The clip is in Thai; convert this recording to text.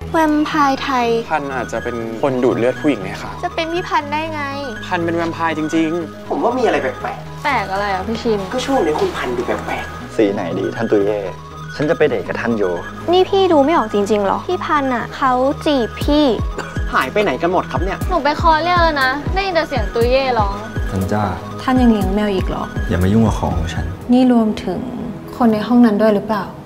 แวมไพร์ไทยพันอาจจะเป็นคนดูดเลือดผู้หญิงไงคะจะเป็นพี่พันได้ไงพันเป็นแวมไพร์จริงๆผมว่ามีอะไรแปลกแปลกอะไรอ่ะพี่ชินก็ช่วงนี้คุณพันดูแปลกสีไหนดีท่านตุยเย่ฉันจะไปเดทกับท่านโยนี่พี่ดูไม่ออกจริงๆหรอพี่พันอ่ะเขาจีบพี่หายไปไหนกันหมดครับเนี่ยหนูไปคอเรียกแล้วนะได้ยินแต่เสียงตุยเย่ร้องท่านจ้าท่านยังเลี้ยงแมวอีกเหรออย่ามายุ่งกับของฉันนี่รวมถึงคนในห้องนั้นด้วยหรือเปล่า